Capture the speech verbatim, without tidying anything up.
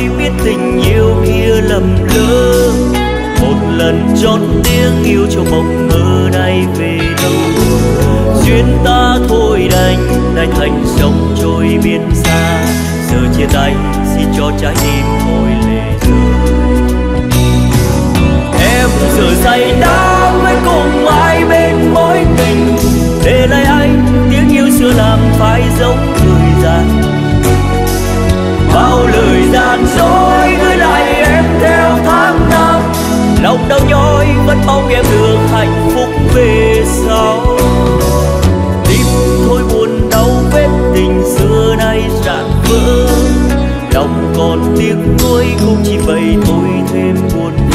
biết tình yêu kia lầm lỡ. Một lần chót tiếng yêu cho mộng mơ nay về đâu. Duyên ta thôi đành nay thành sông trôi biên xa. Giờ chia tay xin cho trái tim thôi lệ rơi. Em giờ say đắm với cùng ai bên mối tình, để lại anh tiếng yêu xưa làm phai giống thời gian. Bao lời gian dối gửi lại em theo tháng năm, lòng đau nhói vẫn mong em được hạnh phúc về sau. Tim thôi buồn đau vết tình xưa nay rạn vỡ, lòng còn tiếc nuối cũng chỉ vậy thôi thêm buồn.